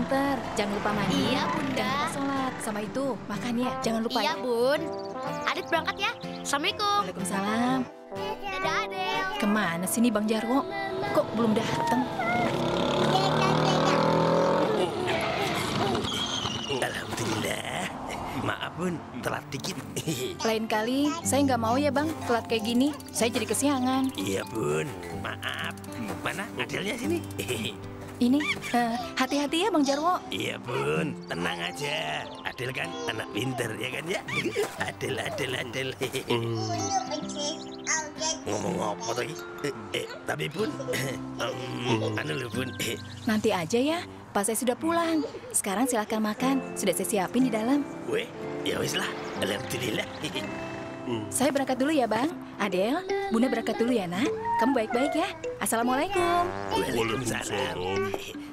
pinter. Jangan lupa mandi. Iya, Bunda. Jangan lupa sholat. Sama itu, makan ya. Jangan lupa Iya, ya. Bun. Adit berangkat ya. Assalamualaikum. Waalaikumsalam. Dadah, Adit. Kemana sih nih Bang Jarwo? Kok belum datang? Alhamdulillah. Maaf Bun, telat dikit. Lain kali, saya nggak mau ya Bang, telat kayak gini. Saya jadi kesiangan. Iya Bun, maaf. Mana Adelnya sini? Ini, hati-hati ya Bang Jarwo. Iya Bun, tenang aja. Adel kan anak pinter ya kan ya? Adel. Ngomong apa tadi? Tapi Bun, anu lho Bun. Nanti aja ya, pas saya sudah pulang. Sekarang silahkan makan, sudah saya siapin di dalam. Weh, ya wis lah. Alhamdulillah. Saya berangkat dulu ya Bang. Adel, Bunda berangkat dulu ya nak. Kamu baik-baik ya. Assalamualaikum. Waalaikumsalam.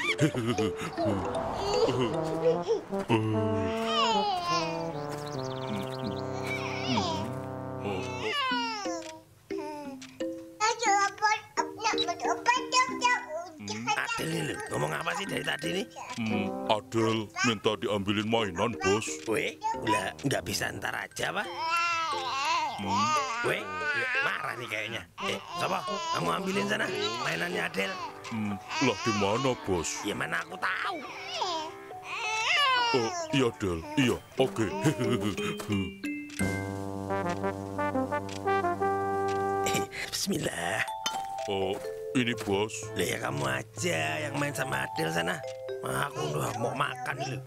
Adel ini lho, ngomong apa sih dari tadi nih? Adel minta diambilin mainan, Bos. Weh, lah nggak bisa ntar aja, Pak. Weh, marah nih kayaknya. Coba kamu ambilin sana mainannya Adel. Lah di mana, Bos? Ya mana aku tahu. Oh, iya, Del. Iya, oke. Bismillah. Oh, ini, Bos. Lah ya kamu aja yang main sama Adel sana. Aku udah mau makan dulu.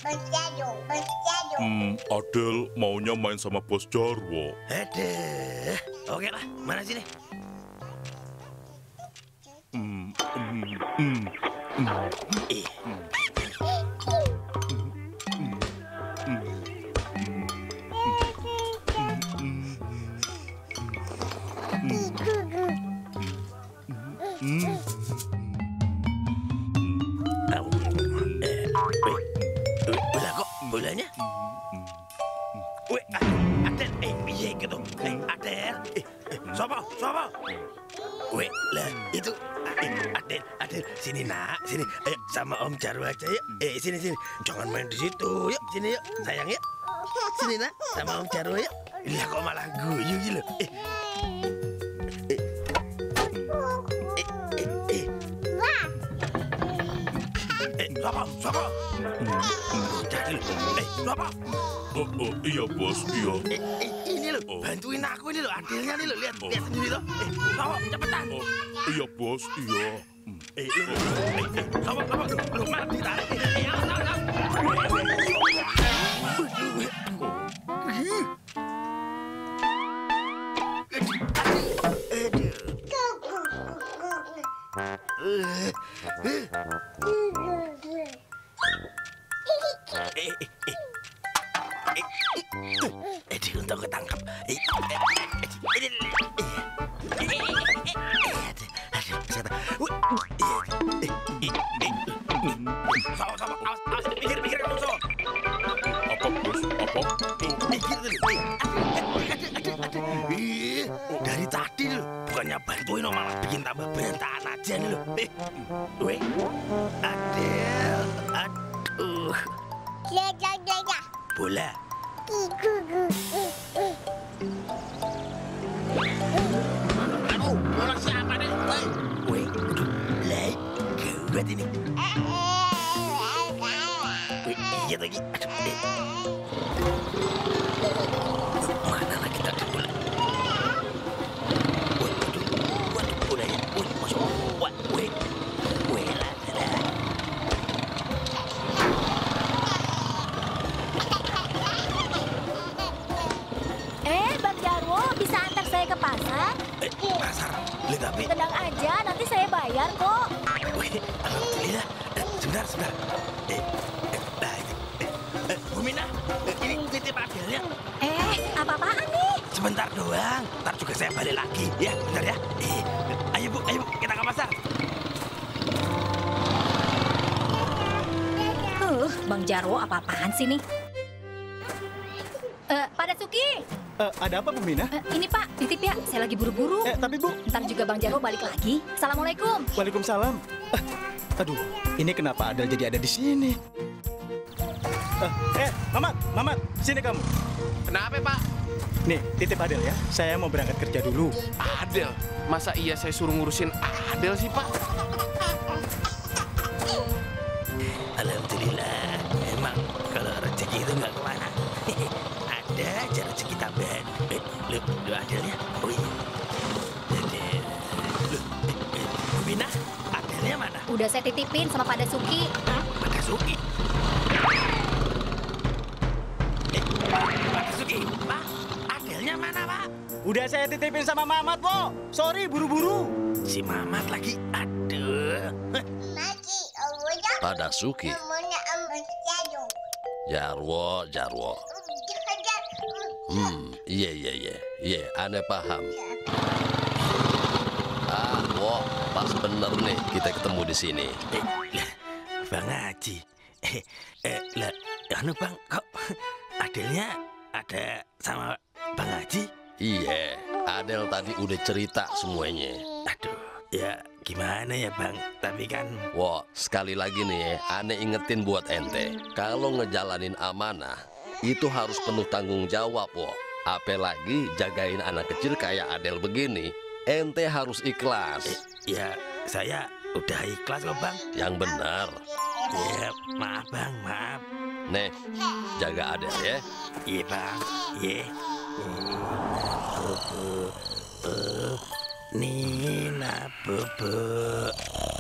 Adel maunya main sama Bos Jarwo. Aduh. Oke lah, mana sini? Bola kok bolanya? Weh, Adel, piye gitu? Adel, sopo? Weh, lah itu Adel, sini nak, sini, ayo sama Om Jarwo aja yuk. Sini, jangan main di situ, yuk, sini yuk, sayang yuk. Sini nak, sama Om Jarwo yuk. Lah kok malah guyu gitu loh. Sopo? Jadi loh, sopo? Oh, iya, Bos, iya. Ini loh, bantuin aku ini loh, Adelnya nih loh, lihat sendiri loh. Sopo, cepetan. Oh, iya, Bos, iya. Sopo, lu malah ditarik. Untung ketangkap. Sama, awas, pikir kamu so. Apa, Bos? Apa? Pikir dulu. Dari tadi loh, bukannya bantuin malah bikin tambah berantakan aja nih loh. Weh, Adel, aduh. Bola. Aduh, bola siapa nih? Weh, lah, gawat ini. Weh, iya lagi. Mana lagi tadi bola? Waduh, bola ya. Masuk. Weh, lah. Bang Jarwo, bisa antar saya ke pasar? Pasar? Lihat tapi. Tenang aja, nanti saya bayar kok. Wih, alhamdulillah. Sebentar. Bu Mina, ini titip Adelnya. Apa-apaan nih? Sebentar doang. Ntar juga saya balik lagi. Ya, bentar ya. Ayo bu, kita ke pasar. Bang Jarwo apa-apaan sih nih? Pak Dasuki. Ada apa, Bu Mina? Ini Pak, titip ya. Saya lagi buru-buru. Tapi Bu. Ntar juga Bang Jarwo balik lagi. Assalamualaikum. Waalaikumsalam. Aduh, ini kenapa Adel jadi ada di sini? Mamat, sini kamu. Kenapa, Pak? Nih, titip Adel ya. Saya mau berangkat kerja dulu. Adel? Masa iya saya suruh ngurusin Adel sih, Pak? Alhamdulillah. Emang kalau rezeki itu nggak kemana. Ada aja rezeki tambahan. Lu Adelnya? Oh iya. Bina, Adelnya mana? Udah saya titipin sama Pak Dasuki. Pak Dasuki? Pak Dasuki, Pak, Adelnya mana, Pak? Udah saya titipin sama Mamat, Po. Sorry, buru-buru. Si Mamat lagi, aduh. Pak Dasuki. Jarwo. Iya, aneh paham. Wo, pas bener nih kita ketemu di sini. Bang Haji. Bang, kok Adelnya ada sama Bang Haji? Iya, Adel tadi udah cerita semuanya. Aduh, ya gimana ya Bang, tapi kan... Wo, sekali lagi nih aneh ingetin buat ente. Kalau ngejalanin amanah, itu harus penuh tanggung jawab, Wo. Apalagi jagain anak kecil kayak Adel begini, ente harus ikhlas. Ya, saya udah ikhlas kok Bang. Yang benar. Ya, maaf Bang, maaf. Nih, jaga Adel ya. Iya Bang, iya. Nina Bobo.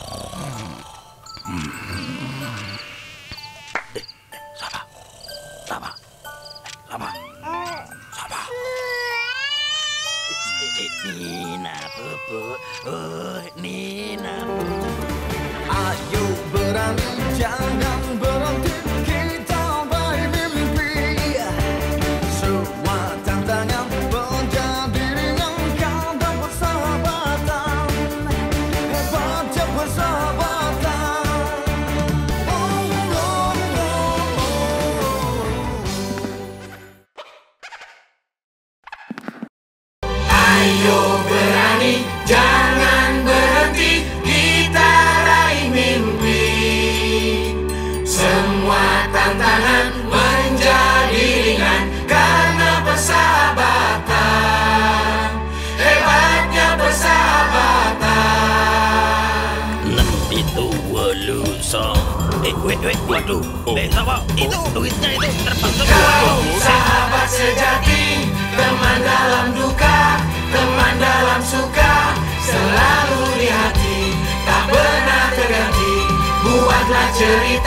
Sabar. Nina Bobo. Oh, Nina Bobo. Ayo berani, jangan berhenti, kita bermimpi. Semua tantangan menjadi ringan karena persahabatan. Hebatnya persahabatan. Ayo berani, jangan berhenti, kita raih mimpi. Semua tantangan menjadi ringan karena persahabatan. Hebatnya persahabatan. 6 itu 8 song. Waduh. Sama itu duitnya itu terbang semua. Kau sahabat sejati, teman dalam duka, teman dalam suka, selalu di hati, tak pernah terganti. Buatlah cerita